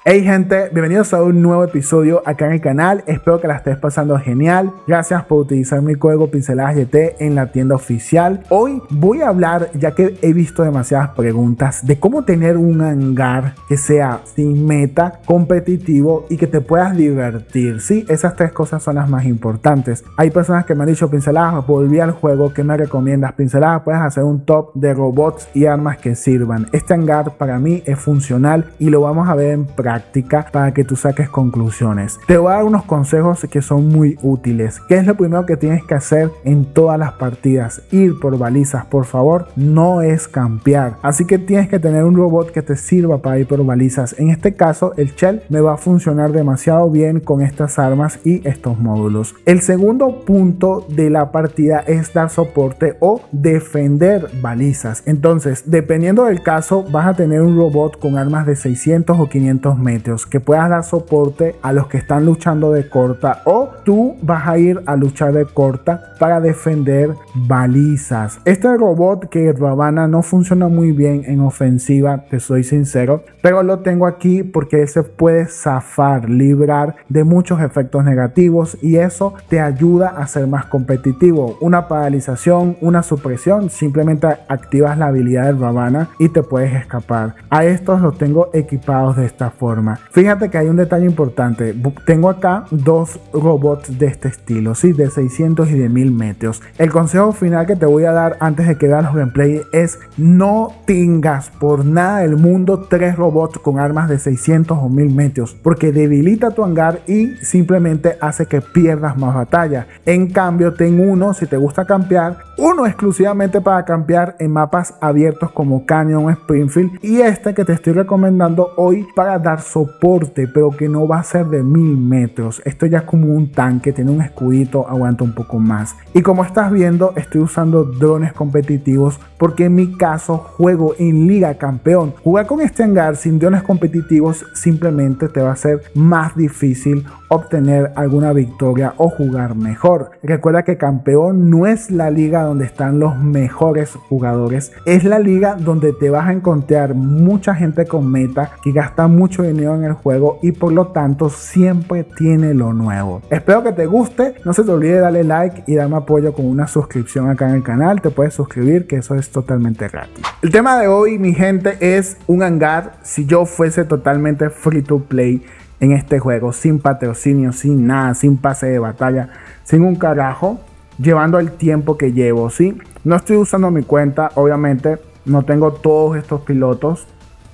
Hey gente, bienvenidos a un nuevo episodio acá en el canal. Espero que la estés pasando genial. Gracias por utilizar mi código PINCELADASYT en la tienda oficial. Hoy voy a hablar, ya que he visto demasiadas preguntas, de cómo tener un hangar que sea sin meta, competitivo y que te puedas divertir. Sí, esas tres cosas son las más importantes. Hay personas que me han dicho: Pinceladas, volví al juego, ¿qué me recomiendas? Pinceladas, puedes hacer un top de robots y armas que sirvan. Este hangar para mí es funcional y lo vamos a ver en práctica para que tú saques conclusiones. Te voy a dar unos consejos que son muy útiles. ¿Qué es lo primero que tienes que hacer en todas las partidas? Ir por balizas, por favor. No es campear. Así que tienes que tener un robot que te sirva para ir por balizas. En este caso, el Shell me va a funcionar demasiado bien con estas armas y estos módulos. El segundo punto de la partida es dar soporte o defender balizas. Entonces, dependiendo del caso, vas a tener un robot con armas de 600 o 500 metros que puedas dar soporte a los que están luchando de corta, o tú vas a ir a luchar de corta para defender balizas. Este robot que Ravana no funciona muy bien en ofensiva, te soy sincero, pero lo tengo aquí porque él se puede zafar, librar de muchos efectos negativos y eso te ayuda a ser más competitivo. Una paralización, una supresión, simplemente activas la habilidad de Ravana y te puedes escapar. A estos los tengo equipados de esta forma. Fíjate que hay un detalle importante. Tengo acá dos robots de este estilo, ¿sí? De 600 y de 1000 metros. El consejo final que te voy a dar antes de que veas los gameplay es: no tengas por nada del mundo tres robots con armas de 600 o 1000 metros, porque debilita tu hangar y simplemente hace que pierdas más batalla. En cambio, ten uno, si te gusta campear, uno exclusivamente para campear en mapas abiertos como Canyon o Springfield, y este que te estoy recomendando hoy para dar soporte, pero que no va a ser de 1000 metros. Esto ya es como un tanque, tiene un escudito, aguanta un poco más. Y como estás viendo, estoy usando drones competitivos porque en mi caso juego en Liga Campeón. Jugar con este hangar sin drones competitivos simplemente te va a ser más difícil obtener alguna victoria o jugar mejor. Recuerda que Campeón no es la liga donde están los mejores jugadores, es la liga donde te vas a encontrar mucha gente con meta que gasta mucho dinero en el juego y por lo tanto siempre tiene lo nuevo. Espero que te guste, no se te olvide darle like y darme apoyo con una suscripción acá en el canal. Te puedes suscribir, que eso es totalmente gratis. El tema de hoy, mi gente, es un hangar si yo fuese totalmente free to play en este juego, sin patrocinio, sin nada, sin pase de batalla, sin un carajo, llevando el tiempo que llevo, ¿sí? No estoy usando mi cuenta, obviamente, no tengo todos estos pilotos,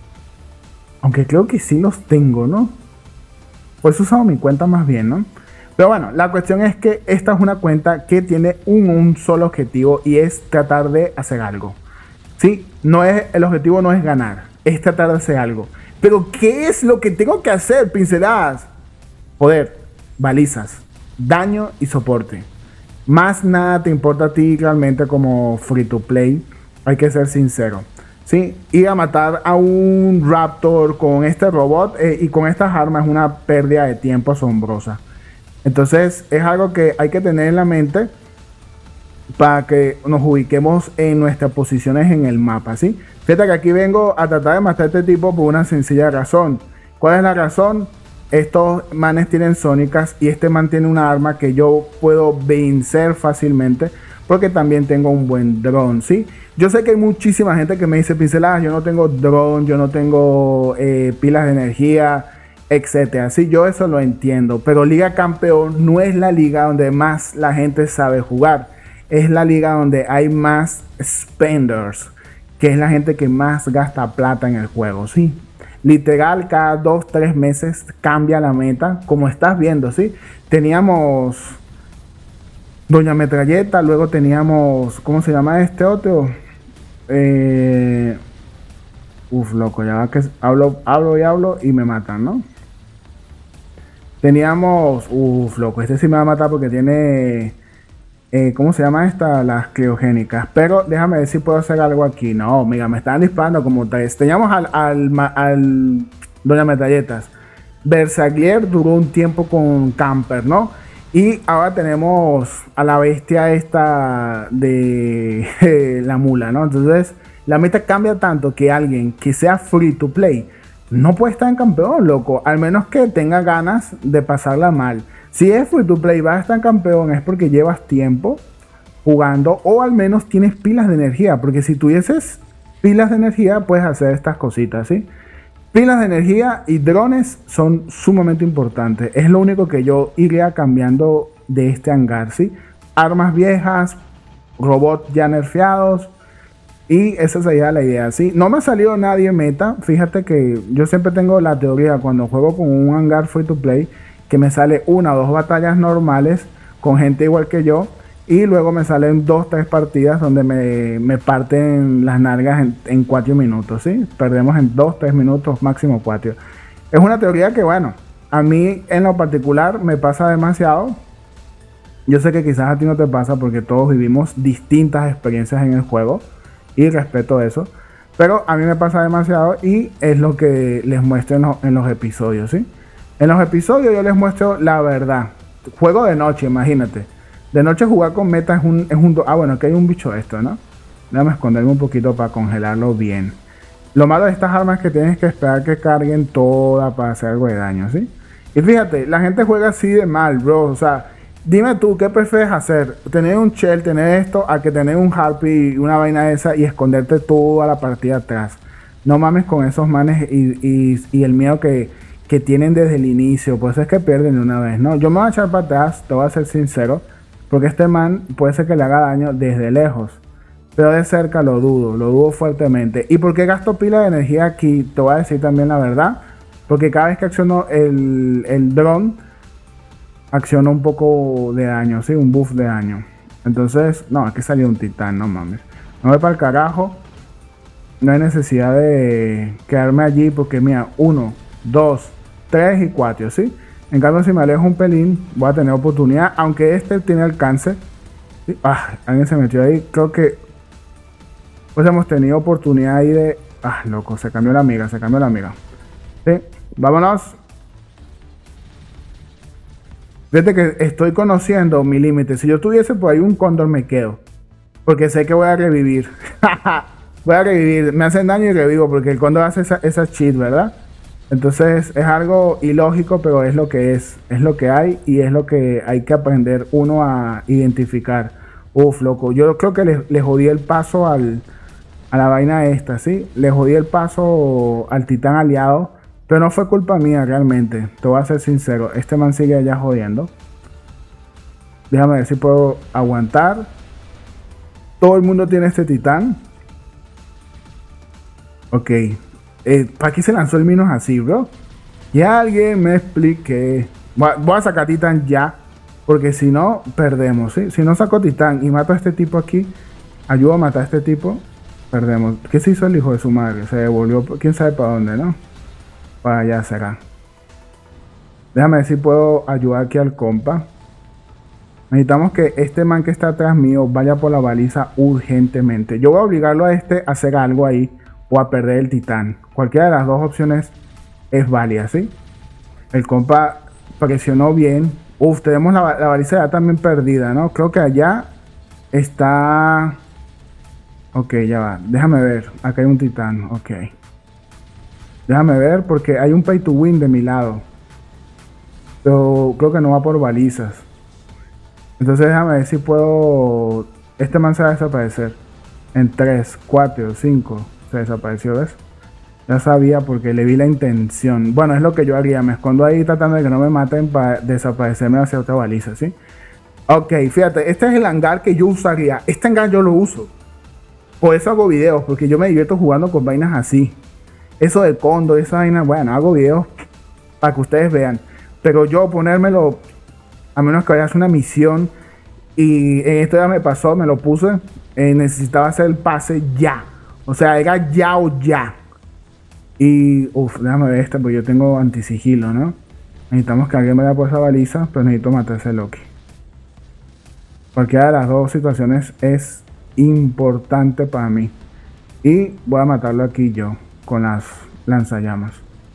aunque creo que sí los tengo, ¿no? Pues he usado mi cuenta más bien, ¿no? Pero bueno, la cuestión es que esta es una cuenta que tiene un solo objetivo y es tratar de hacer algo, ¿sí? El objetivo no es ganar, es tratar de hacer algo. Pero ¿qué es lo que tengo que hacer, pinceladas? Poder, balizas, daño y soporte. Más nada te importa a ti realmente como free to play. Hay que ser sincero, ¿sí? Ir a matar a un Raptor con este robot y con estas armas es una pérdida de tiempo asombrosa. Entonces es algo que hay que tener en la mente para que nos ubiquemos en nuestras posiciones en el mapa, ¿sí? Fíjate que aquí vengo a tratar de matar a este tipo por una sencilla razón. ¿Cuál es la razón? Estos manes tienen sónicas y este man tiene una arma que yo puedo vencer fácilmente porque también tengo un buen dron, ¿sí? Yo sé que hay muchísima gente que me dice: Pinceladas, yo no tengo dron, yo no tengo pilas de energía, etcétera. Sí, yo eso lo entiendo, pero Liga Campeón no es la liga donde más la gente sabe jugar. Es la liga donde hay más spenders, que es la gente que más gasta plata en el juego, ¿sí? Literal, cada 2-3 meses cambia la meta, como estás viendo, ¿sí? Teníamos Doña Metralleta, luego teníamos, ¿cómo se llama este otro? Loco, ya que hablo y me matan, ¿no? Teníamos, loco, este sí me va a matar porque tiene... ¿cómo se llama esta? Las criogénicas. Pero déjame ver si puedo hacer algo aquí. No, mira, me están disparando como tres. Teníamos al Doña Metralletas. Bersaglier duró un tiempo con Camper, ¿no? Y ahora tenemos a la bestia esta de la mula, ¿no? Entonces, la meta cambia tanto que alguien que sea free to play no puede estar en campeón, loco. Al menos que tenga ganas de pasarla mal. Si es free to play y vas a estar en campeón es porque llevas tiempo jugando o al menos tienes pilas de energía. Porque si tuvieses pilas de energía puedes hacer estas cositas, ¿sí? Pilas de energía y drones son sumamente importantes. Es lo único que yo iría cambiando de este hangar, ¿sí? Armas viejas, robots ya nerfeados. Y esa sería la idea, ¿sí? No me ha salido nadie meta. Fíjate que yo siempre tengo la teoría cuando juego con un hangar free to play que me sale una o dos batallas normales con gente igual que yo. Y luego me salen 2-3 partidas donde me parten las nalgas en 4 minutos, ¿sí? Perdemos en 2-3 minutos, máximo 4. Es una teoría que, bueno, a mí en lo particular me pasa demasiado. Yo sé que quizás a ti no te pasa porque todos vivimos distintas experiencias en el juego. Y respeto eso. Pero a mí me pasa demasiado y es lo que les muestro en los episodios, ¿sí? En los episodios yo les muestro la verdad. Juego de noche, imagínate. De noche jugar con meta es un... Ah, bueno, aquí hay un bicho esto, ¿no? Déjame esconderme un poquito para congelarlo bien. Lo malo de estas armas es que tienes que esperar que carguen todas para hacer algo de daño, ¿sí? Y fíjate, la gente juega así de mal, bro. O sea, dime tú, ¿qué prefieres hacer? ¿Tener un shell, tener esto, a que tener un harpy y una vaina esa y esconderte toda la partida atrás? No mames con esos manes y el miedo que tienen desde el inicio. Pues es que pierden de una vez, ¿no? Yo me voy a echar para atrás, te voy a ser sincero. Porque este man puede ser que le haga daño desde lejos. Pero de cerca lo dudo fuertemente. ¿Y por qué gasto pila de energía aquí? Te voy a decir también la verdad. Porque cada vez que acciono el dron, acciona un poco de daño, ¿sí? Un buff de daño. Entonces, no, aquí salió un titán, no mames. No voy para el carajo. No hay necesidad de quedarme allí porque mira, 1, 2, 3 y 4, ¿sí? En cambio, si me alejo un pelín, voy a tener oportunidad. Aunque este tiene alcance. ¿Sí? Ah, alguien se metió ahí. Creo que pues hemos tenido oportunidad ahí de... Ah, loco, se cambió la amiga, ¿sí? Vámonos. Fíjate que estoy conociendo mi límite. Si yo tuviese por ahí un cóndor me quedo. Porque sé que voy a revivir. Voy a revivir. Me hacen daño y revivo porque el cóndor hace esa cheat, ¿verdad? Entonces es algo ilógico, pero es lo que es lo que hay y es lo que hay que aprender uno a identificar. Uf, loco, yo creo que le jodí el paso a la vaina esta, ¿sí? Le jodí el paso al titán aliado, pero no fue culpa mía realmente, te voy a ser sincero, este man sigue allá jodiendo. Déjame ver si puedo aguantar. Todo el mundo tiene este titán. Ok. ¿Para qué se lanzó el Minos así, bro? Y alguien me explique. Voy a sacar titán ya. Porque si no, perdemos, ¿sí? Si no saco titán y mato a este tipo aquí, ayudo a matar a este tipo, perdemos. ¿Qué se hizo el hijo de su madre? Se devolvió, quién sabe para dónde, ¿no? Para allá será. Déjame ver si puedo ayudar aquí al compa. Necesitamos que este man que está atrás mío vaya por la baliza urgentemente. Yo voy a obligarlo a este a hacer algo ahí o a perder el titán. Cualquiera de las dos opciones es válida, ¿sí? El compa presionó bien. Uf, tenemos la baliza ya también perdida, ¿no? Creo que allá está... Ok, ya va. Déjame ver. Acá hay un titán. Ok. Déjame ver porque hay un pay to win de mi lado. Pero creo que no va por balizas. Entonces déjame ver si puedo... Este man se va a desaparecer. En 3, 4, 5... Se desapareció, ¿ves? Ya sabía porque le vi la intención. Bueno, es lo que yo haría. Me escondo ahí tratando de que no me maten para desaparecerme hacia otra baliza, ¿sí? Ok, fíjate. Este es el hangar que yo usaría. Este hangar yo lo uso. Por eso hago videos. Porque yo me divierto jugando con vainas así. Eso de cóndor, esa vaina. Bueno, hago videos para que ustedes vean. Pero yo ponérmelo... A menos que vaya a hacer una misión. Y en esto ya me pasó. Me lo puse. Necesitaba hacer el pase ya. O sea, era ya o ya. Y, déjame ver esta, porque yo tengo antisigilo, ¿no? Necesitamos que alguien me vaya por esa baliza, pero necesito matar a ese Loki. Cualquiera de las dos situaciones es importante para mí. Y voy a matarlo aquí yo, con las lanzallamas.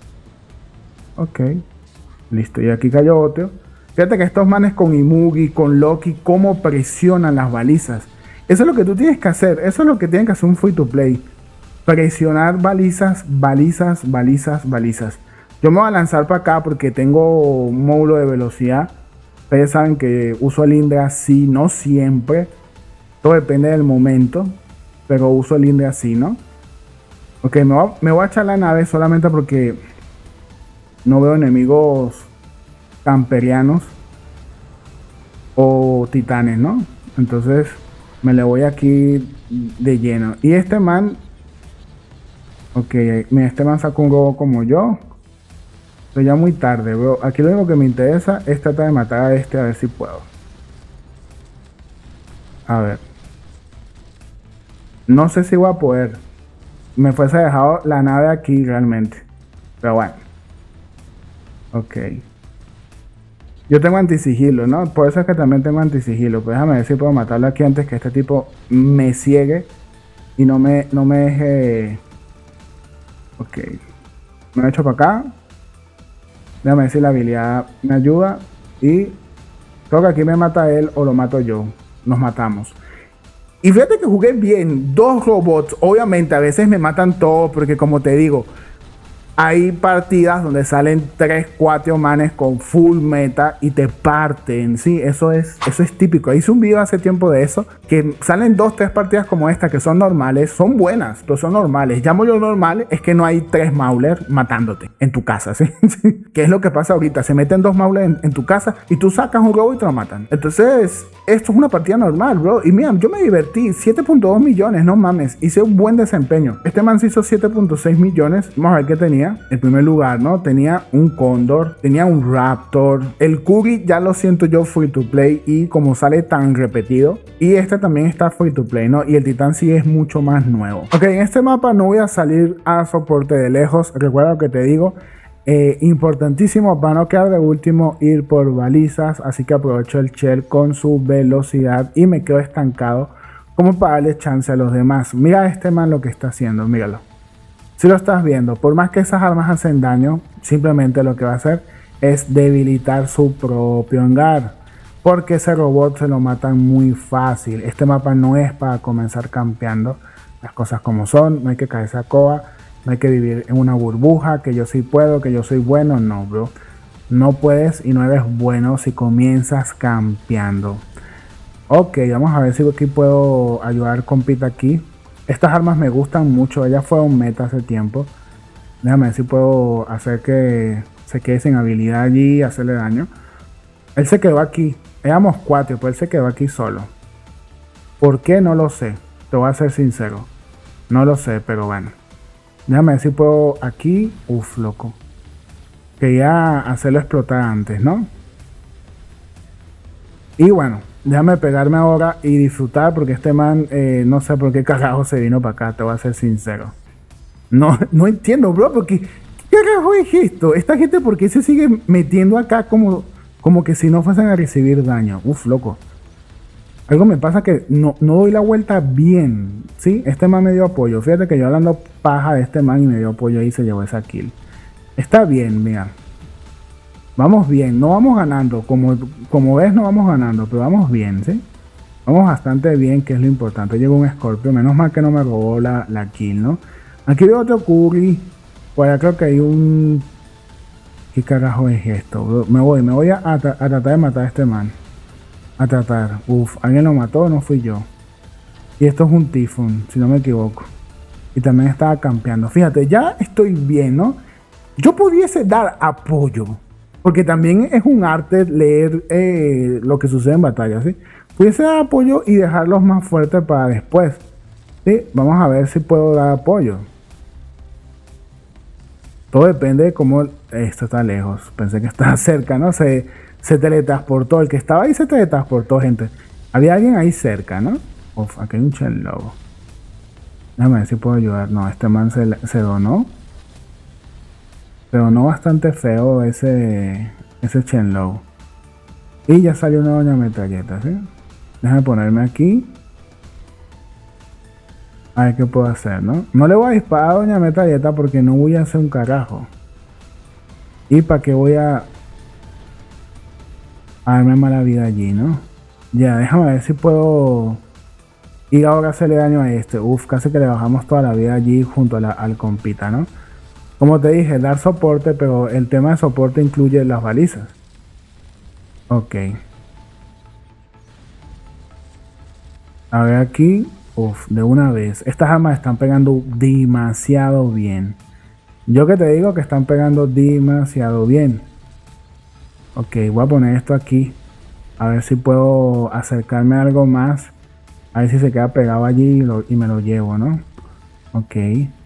Ok. Listo, y aquí cayó otro. Fíjate que estos manes con Imugi, con Loki, cómo presionan las balizas. Eso es lo que tú tienes que hacer. Eso es lo que tiene que hacer un free to play. presionar balizas, balizas, balizas, balizas. Yo me voy a lanzar para acá porque tengo un módulo de velocidad. Ustedes saben que uso el Indra así, no siempre. Todo depende del momento. Pero uso el Indra así, ¿no? Ok, me voy a echar la nave solamente porque no veo enemigos camperianos o titanes, ¿no? Entonces me le voy aquí de lleno. Y este man... Ok, mira, este man sacó un robo como yo. Pero ya muy tarde, bro. Aquí lo único que me interesa es tratar de matar a este, a ver si puedo. A ver. No sé si voy a poder. Me fuese dejado la nave aquí realmente. Pero bueno. Ok. Yo tengo antisigilo, ¿no? Por eso es que también tengo antisigilo. Pues déjame ver si puedo matarlo aquí antes que este tipo me ciegue y no me deje... Ok. Me he hecho para acá. Déjame ver si la habilidad me ayuda. Y creo que aquí me mata él o lo mato yo. Nos matamos. Y fíjate que jugué bien. 2 robots. Obviamente a veces me matan todos porque como te digo... Hay partidas donde salen 3, 4 manes con full meta y te parten, sí, eso es típico. Hice un video hace tiempo de eso, que salen 2, 3 partidas como esta que son normales, son buenas, pero son normales. Llamo yo normal, es que no hay 3 Mauler matándote en tu casa, ¿sí? ¿Qué es lo que pasa ahorita? Se meten 2 Mauler en tu casa y tú sacas un robo y te lo matan. Entonces, esto es una partida normal, bro. Y mira, yo me divertí, 7.2 millones, no mames, hice un buen desempeño. Este man se hizo 7.6 millones, vamos a ver qué tenía. En primer lugar, ¿no? Tenía un Cóndor, tenía un Raptor. El Curry ya lo siento yo free to play y como sale tan repetido. Y este también está free to play, ¿no? Y el Titán sí es mucho más nuevo. Ok, en este mapa no voy a salir a soporte de lejos. Recuerda lo que te digo. Importantísimo para no quedar de último ir por balizas. Así que aprovecho el Shell con su velocidad y me quedo estancado como para darle chance a los demás. Mira este man lo que está haciendo, míralo. Si lo estás viendo, por más que esas armas hacen daño, simplemente lo que va a hacer es debilitar su propio hangar. Porque ese robot se lo matan muy fácil. Este mapa no es para comenzar campeando. Las cosas como son, no hay que caerse a coba, no hay que vivir en una burbuja, que yo sí puedo, que yo soy bueno. No, bro. No puedes y no eres bueno si comienzas campeando. Ok, vamos a ver si aquí puedo ayudar con Pita aquí. Estas armas me gustan mucho, ella fue un meta hace tiempo. Déjame ver si puedo hacer que se quede sin habilidad allí y hacerle daño. Él se quedó aquí, éramos 4, pero él se quedó aquí solo. ¿Por qué? No lo sé, te voy a ser sincero. No lo sé, pero bueno. Déjame ver si puedo aquí. Uf, loco. Quería hacerlo explotar antes, ¿no? Y bueno. Déjame pegarme ahora y disfrutar porque este man no sé por qué carajo se vino para acá, te voy a ser sincero. No entiendo, bro, porque ¿qué carajo es esto? Esta gente, ¿por qué se sigue metiendo acá como que si no fuesen a recibir daño? Uf, loco. Algo me pasa que no doy la vuelta bien, ¿sí? Este man me dio apoyo. Fíjate que yo hablando paja de este man y me dio apoyo ahí y se llevó esa kill. Está bien, mira. Vamos bien, no vamos ganando, como ves no vamos ganando, pero vamos bien, ¿sí? Vamos bastante bien, que es lo importante. Llegó un Scorpio, menos mal que no me robó la kill, ¿no? Aquí veo otro Curry, por allá creo que hay un... ¿Qué carajo es esto, bro? Me voy a tratar de matar a este man. A tratar, uf, ¿alguien lo mató o no fui yo? Y esto es un Typhon, si no me equivoco. Y también estaba campeando. Fíjate, ya estoy bien, ¿no? Yo pudiese dar apoyo. Porque también es un arte leer lo que sucede en batalla, ¿sí? Pudiese dar apoyo y dejarlos más fuertes para después, ¿sí? Vamos a ver si puedo dar apoyo. Todo depende de cómo... Esto está lejos. Pensé que estaba cerca, ¿no? Se teletransportó. El que estaba ahí se teletransportó, gente. Había alguien ahí cerca, ¿no? Uf, aquí hay un Shen Lobo. Déjame ver si puedo ayudar. No, este man se donó. Pero no bastante feo ese Shenlong. Y ya salió una doña metralleta, ¿sí? Déjame ponerme aquí. A ver qué puedo hacer, ¿no? No le voy a disparar a doña metralleta porque no voy a hacer un carajo. ¿Y para qué voy a darme mala vida allí, no? Ya, déjame ver si puedo Y ahora hacerle daño a este. Uf, casi que le bajamos toda la vida allí junto a al compita, ¿no? Como te dije, dar soporte, pero el tema de soporte incluye las balizas. Ok. A ver aquí. Uf, de una vez. Estas armas están pegando demasiado bien. Yo que te digo que están pegando demasiado bien. Ok, voy a poner esto aquí. A ver si puedo acercarme a algo más. A ver si se queda pegado allí y me lo llevo, ¿no? Ok.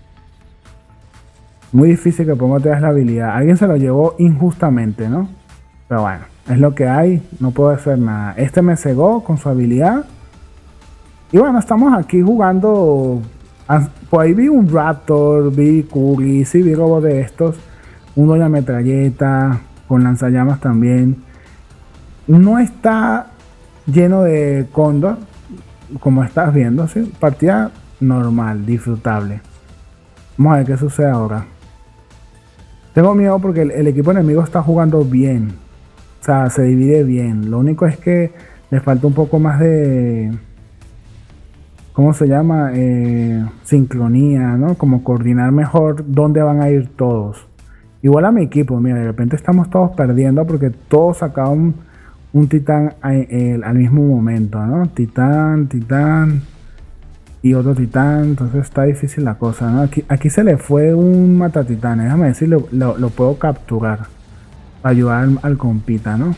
Muy difícil que ponga otra vez la habilidad. Alguien se lo llevó injustamente, ¿no? Pero bueno, es lo que hay. No puedo hacer nada. Este me cegó con su habilidad. Y bueno, estamos aquí jugando. Por ahí vi un Raptor, vi Curry, sí vi robos de estos. Uno de la metralleta, con lanzallamas también. No está lleno de cóndor, como estás viendo, ¿sí? Partida normal, disfrutable. Vamos a ver qué sucede ahora. Tengo miedo porque el equipo enemigo está jugando bien. O sea, se divide bien. Lo único es que le falta un poco más de... ¿Cómo se llama? Sincronía, ¿no? Como coordinar mejor dónde van a ir todos. Igual a mi equipo, mira, de repente estamos todos perdiendo porque todos sacaron un titán al mismo momento, ¿no? Titán y otro titán, entonces está difícil la cosa, ¿no? Aquí se le fue un matatitán, déjame decirlo, lo puedo capturar para ayudar al compita, ¿no?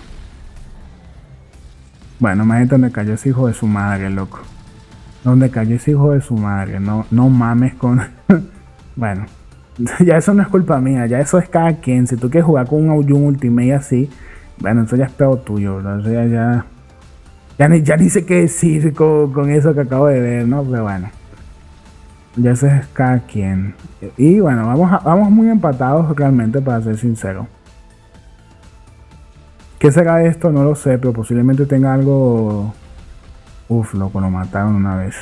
Bueno, imagínate donde cayó ese hijo de su madre, loco. Donde cayó ese hijo de su madre, no mames con... Bueno, ya eso no es culpa mía, ya eso es cada quien. Si tú quieres jugar con un Auyun Ultimate así, bueno, eso ya es peor tuyo, ¿verdad? O sea, ya ni sé qué decir con eso que acabo de ver, ¿no? Pero bueno, ya eso es cada quien. Y bueno, vamos muy empatados realmente, para ser sincero. ¿Qué será esto? No lo sé, pero posiblemente tenga algo... Uf, loco, lo mataron una vez.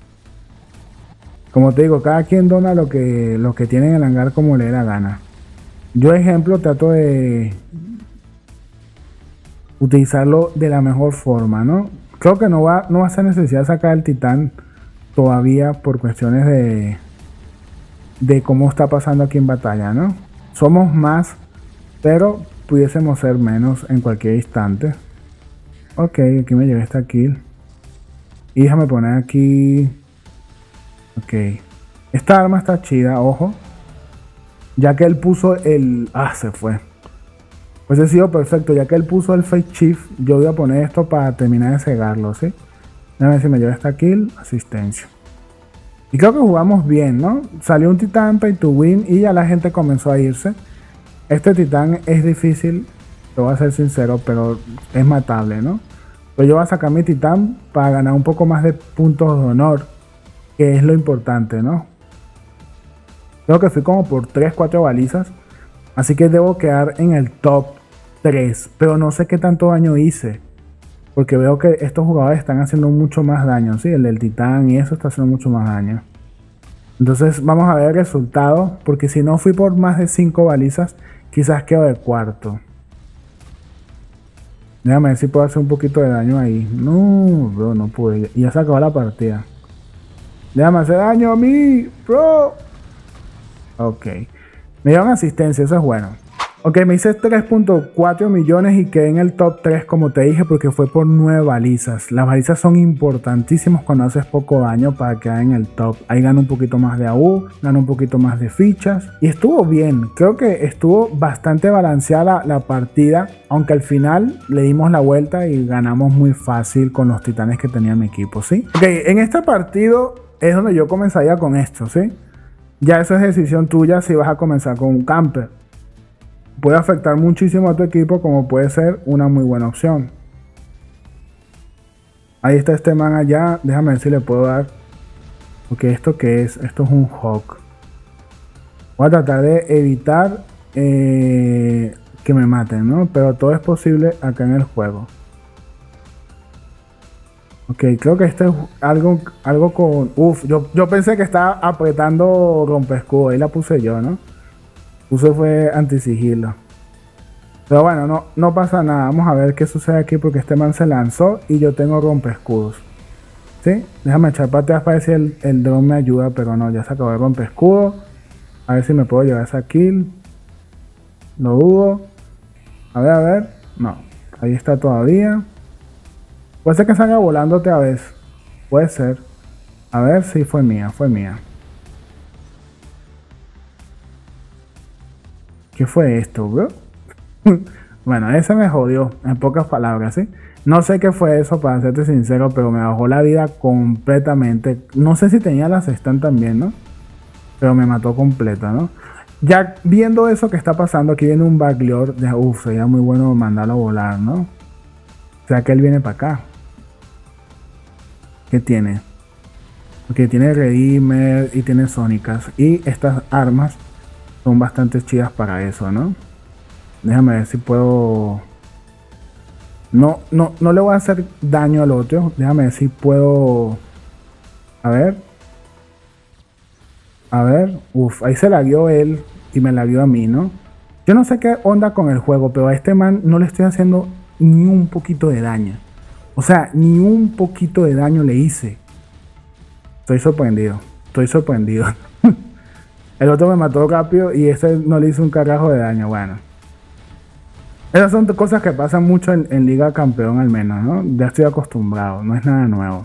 Como te digo, cada quien dona lo que tiene en el hangar como le dé la gana. Yo, ejemplo, trato de utilizarlo de la mejor forma, ¿no? Creo que no va a ser necesidad sacar el titán todavía por cuestiones de cómo está pasando aquí en batalla, ¿no? Somos más, pero pudiésemos ser menos en cualquier instante. Ok, aquí me llevé esta kill. Y déjame poner aquí... Ok. Esta arma está chida, ojo. Ya que él puso el... Ah, se fue. Pues ha sido perfecto. Ya que él puso el Fake Chief, yo voy a poner esto para terminar de cegarlo, ¿sí? Déjame ver si me lleva esta kill. Asistencia. Y creo que jugamos bien, ¿no? Salió un titán pay to win y ya la gente comenzó a irse. Este titán es difícil, te voy a ser sincero, pero es matable, ¿no? Pero yo voy a sacar mi titán para ganar un poco más de puntos de honor, que es lo importante, ¿no? Creo que fui como por 3-4 balizas, así que debo quedar en el top 3, pero no sé qué tanto daño hice, porque veo que estos jugadores están haciendo mucho más daño, ¿sí? El del titán y eso está haciendo mucho más daño. Entonces vamos a ver el resultado, porque si no fui por más de 5 balizas, quizás quedo de cuarto. Déjame ver si puedo hacer un poquito de daño ahí. No, bro, no pude. Y ya se acabó la partida. Déjame hacer daño a mí, bro. Ok. Me dieron asistencia, eso es bueno. Ok, me hice 3.4 millones y quedé en el top 3, como te dije, porque fue por 9 balizas. Las balizas son importantísimas cuando haces poco daño para quedar en el top. Ahí gano un poquito más de AU, gano un poquito más de fichas. Y estuvo bien, creo que estuvo bastante balanceada la partida, aunque al final le dimos la vuelta y ganamos muy fácil con los titanes que tenía mi equipo, ¿sí? Ok, en este partido es donde yo comenzaría con esto, ¿sí? Ya eso es decisión tuya si vas a comenzar con un camper. Puede afectar muchísimo a tu equipo, como puede ser una muy buena opción. Ahí está este man allá. Déjame ver si le puedo dar. Ok, ¿esto qué es? Esto es un Hawk. Voy a tratar de evitar que me maten, ¿no? Pero todo es posible acá en el juego. Ok, creo que esto es algo con... Uf, yo pensé que estaba apretando rompescudo. Ahí la puse yo, ¿no? Puse fue anti-sigilo. Pero bueno, no pasa nada. Vamos a ver qué sucede aquí porque este man se lanzó y yo tengo rompescudos. ¿Sí? Déjame echar para atrás para ver si el drone me ayuda, pero no, ya se acabó el rompe escudo. A ver si me puedo llevar esa kill. Lo dudo. A ver. No, ahí está todavía. Puede ser que salga volando otra vez. Puede ser. A ver si fue mía, fue mía. ¿Qué fue esto, bro? Bueno, ese me jodió, en pocas palabras, ¿sí? No sé qué fue eso, para serte sincero, pero me bajó la vida completamente. No sé si tenía la sexta también, ¿no? Pero me mató completa, ¿no? Ya viendo eso que está pasando, aquí viene un Baglior. Uf, sería muy bueno mandarlo a volar, ¿no? O sea que él viene para acá. ¿Qué tiene? Porque tiene Redeemer y tiene Sónicas. Y estas armas son bastante chidas para eso, ¿no? Déjame ver si puedo... No le voy a hacer daño al otro. Déjame ver si puedo... A ver. Uf, ahí se la dio él y me la dio a mí, ¿no? Yo no sé qué onda con el juego, pero a este man no le estoy haciendo ni un poquito de daño. O sea, ni un poquito de daño le hice. Estoy sorprendido. El otro me mató rápido y este no le hizo un carajo de daño. Bueno. Esas son cosas que pasan mucho en Liga Campeón al menos, ¿no? Ya estoy acostumbrado, no es nada nuevo.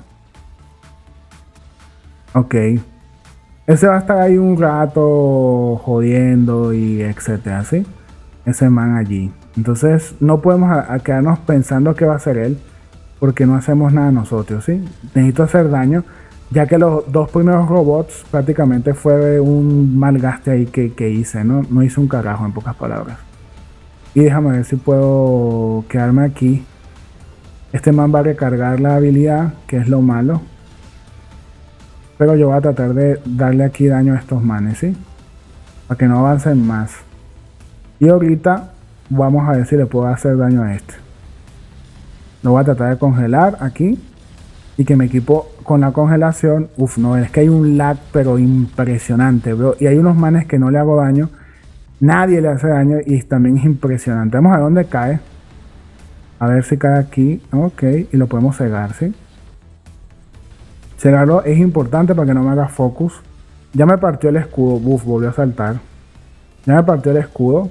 Ok. Ese va a estar ahí un rato jodiendo y etcétera, ¿sí? Ese man allí. Entonces no podemos quedarnos pensando que va a ser él, porque no hacemos nada nosotros, ¿sí? Necesito hacer daño, ya que los dos primeros robots prácticamente fue un malgaste ahí que hice, ¿no? No hice un carajo, en pocas palabras. Y déjame ver si puedo quedarme aquí. Este man va a recargar la habilidad, que es lo malo. Pero yo voy a tratar de darle aquí daño a estos manes, ¿sí? Para que no avancen más. Y ahorita vamos a ver si le puedo hacer daño a este. Lo voy a tratar de congelar aquí. Y que me equipo con la congelación. Uf, no, es que hay un lag pero impresionante, bro. Y hay unos manes que no le hago daño. Nadie le hace daño y también es impresionante. Vamos a ver dónde cae. A ver si cae aquí. Ok, y lo podemos cegar, ¿sí? Cegarlo es importante para que no me haga focus. Ya me partió el escudo. Uf, volvió a saltar. Ya me partió el escudo.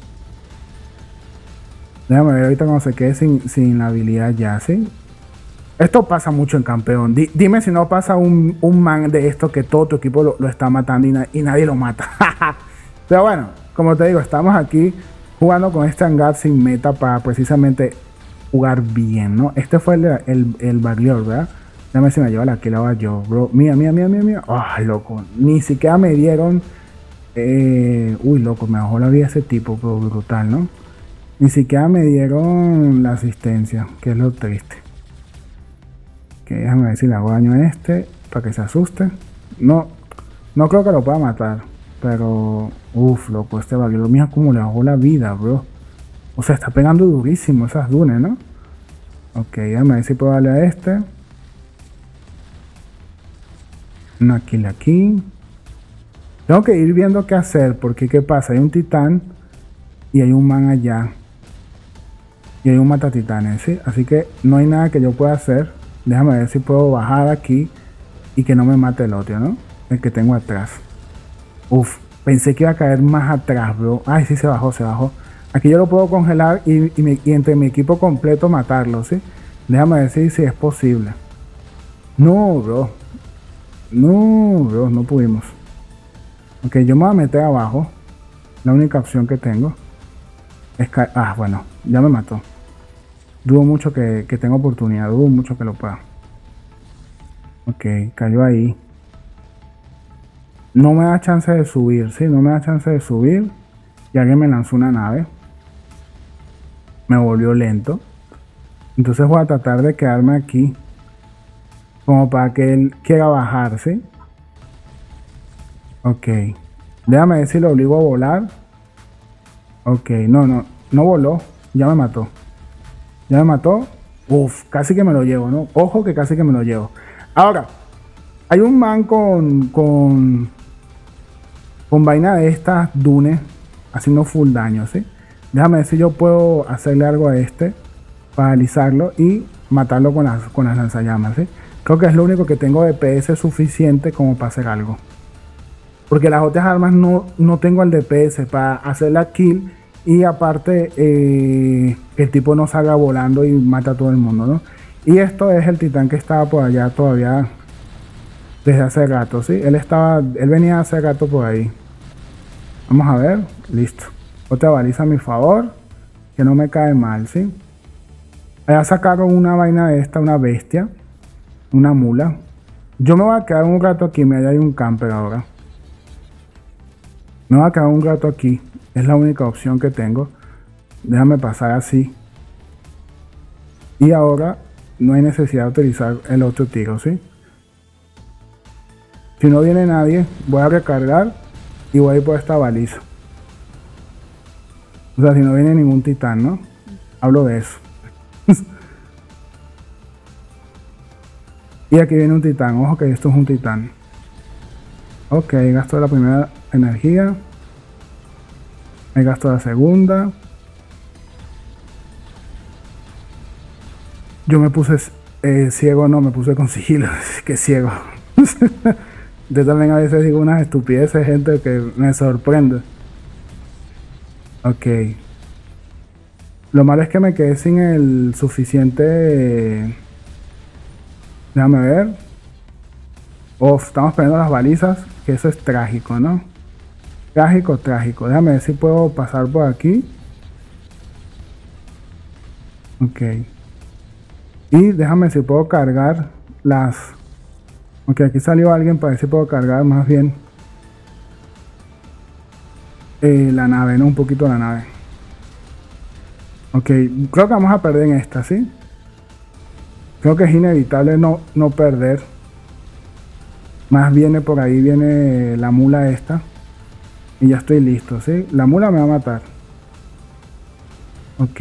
Déjame ver ahorita cuando se quede sin la habilidad ya, ¿sí? Esto pasa mucho en campeón. Dime si no pasa un man de esto que todo tu equipo lo está matando y nadie lo mata. Pero bueno, como te digo, estamos aquí jugando con este hangar sin meta para precisamente jugar bien, ¿no? Este fue el Baglior, ¿verdad? Déjame ver si me lleva la kill yo, bro. Mía. Ah, loco. Ni siquiera me dieron... uy, loco, me bajó la vida ese tipo, pero brutal, ¿no? Ni siquiera me dieron la asistencia, que es lo triste. Que déjame ver si le hago daño a este para que se asuste. No creo que lo pueda matar. Pero, uff, loco, este Baglior, mira cómo le bajó la vida, bro. O sea, está pegando durísimo esas dunes, ¿no? Ok, déjame ver si puedo darle a este. Una kill aquí. Tengo que ir viendo qué hacer, porque ¿qué pasa? Hay un titán y hay un man allá. Y hay un matatitanes, ¿sí? Así que no hay nada que yo pueda hacer. Déjame ver si puedo bajar aquí y que no me mate el otro, ¿no? El que tengo atrás. Uf, pensé que iba a caer más atrás, bro. Ay, sí, se bajó. Aquí yo lo puedo congelar y entre mi equipo completo matarlo, ¿sí? Déjame ver si es posible. No, bro. No pudimos. Ok, yo me voy a meter abajo. La única opción que tengo es caer. Ah, bueno, ya me mató. Dudo mucho que tenga oportunidad. Dudo mucho que lo pueda. Ok, cayó ahí. No me da chance de subir, ¿sí? No me da chance de subir. Y alguien me lanzó una nave. Me volvió lento. Entonces voy a tratar de quedarme aquí. Como para que él quiera bajar, ¿sí? Ok. Déjame ver si lo obligo a volar. Ok, no voló. Ya me mató. Uf, casi que me lo llevo, ¿no? Ojo que casi que me lo llevo. Ahora, hay un man con vaina de estas dunes haciendo full daño, ¿sí? Déjame ver si yo puedo hacerle algo a este, paralizarlo y matarlo con las lanzallamas, ¿sí? Creo que es lo único que tengo de DPS suficiente como para hacer algo. Porque las otras armas no tengo el DPS para hacer la kill. Y aparte, que el tipo no salga volando y mata a todo el mundo, ¿no? Y esto es el titán que estaba por allá todavía desde hace rato, ¿sí? Él venía hace rato por ahí. Vamos a ver, listo. Otra baliza a mi favor, que no me cae mal, ¿sí? Allá sacaron una vaina de esta, una bestia, una mula. Yo me voy a quedar un rato aquí, mira, hay un camper ahora. Me voy a quedar un rato aquí, es la única opción que tengo. Déjame pasar así. Y ahora no hay necesidad de utilizar el otro tiro, ¿sí? Si no viene nadie, voy a recargar y voy a ir por esta baliza. O sea, si no viene ningún titán, ¿no? Hablo de eso. Y aquí viene un titán. Ojo que esto es un titán. Ok, gasto la primera energía. Me gasto la segunda. Yo me puse ciego, no, me puse con sigilo. Que ciego. Yo también a veces digo unas estupideces, gente, que me sorprende. Ok. Lo malo es que me quedé sin el suficiente... Déjame ver. Estamos poniendo las balizas, que eso es trágico, ¿no? Trágico, trágico. Déjame ver si puedo pasar por aquí. Ok. Y déjame ver si puedo cargar las... Ok, aquí salió alguien para ver si puedo cargar más bien la nave, ¿no? Un poquito la nave. Ok, creo que vamos a perder en esta, ¿sí? Creo que es inevitable no perder. Más viene por ahí, viene la mula esta. Y ya estoy listo, ¿sí? La mula me va a matar. Ok.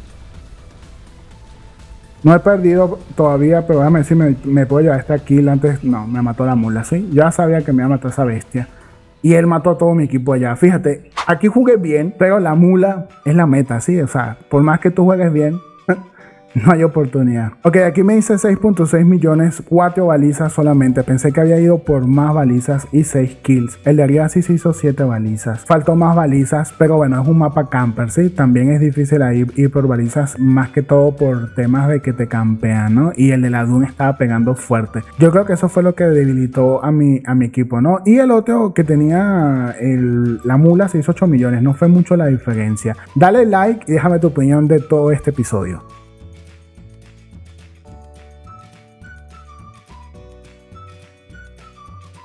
No he perdido todavía, pero déjame ver si me puedo llevar esta kill antes. No, me mató la mula, ¿sí? Ya sabía que me iba a matar esa bestia. Y él mató a todo mi equipo allá. Fíjate, aquí jugué bien, pero la mula es la meta, ¿sí? O sea, por más que tú juegues bien, no hay oportunidad. Ok, aquí me dice 6.6 millones, 4 balizas solamente. Pensé que había ido por más balizas y 6 kills. El de arriba sí se hizo 7 balizas. Faltó más balizas, pero bueno, es un mapa camper, ¿sí? También es difícil ahí ir por balizas, más que todo por temas de que te campean, ¿no? Y el de la Dune estaba pegando fuerte. Yo creo que eso fue lo que debilitó a mi equipo, ¿no? Y el otro que tenía la mula se hizo 8 millones. No fue mucho la diferencia. Dale like y déjame tu opinión de todo este episodio.